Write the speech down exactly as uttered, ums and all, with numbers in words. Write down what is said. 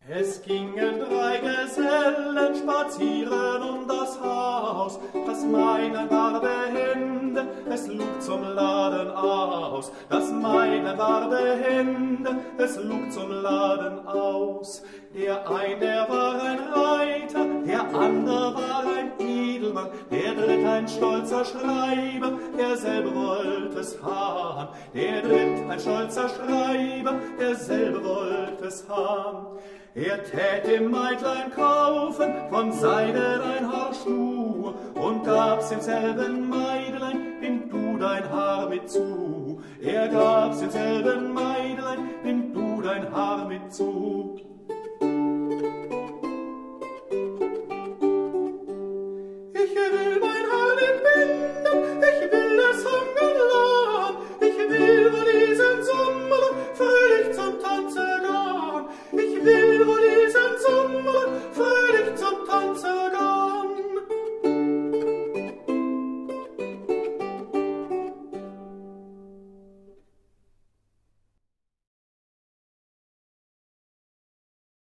Es gingen drei Gesellen spazieren um das Haus, das Männlein war behende, es lug zum Laden aus. Das Männlein war behende, es lug zum Laden aus. Der ein, der war ein Reiter, der andere war ein Edelmann, der dritt ein stolzer Schreiber, derselbe wollte es haben. Der dritt ein stolzer Schreiber, derselbe wollte es haben. Er tät dem Meitlein kaufen von Seide ein Haar Schnur und gab's demselben Meidlein, bind du dein Haar mit zu. Er gab's demselben Meidlein, bind du dein Haar mit zu.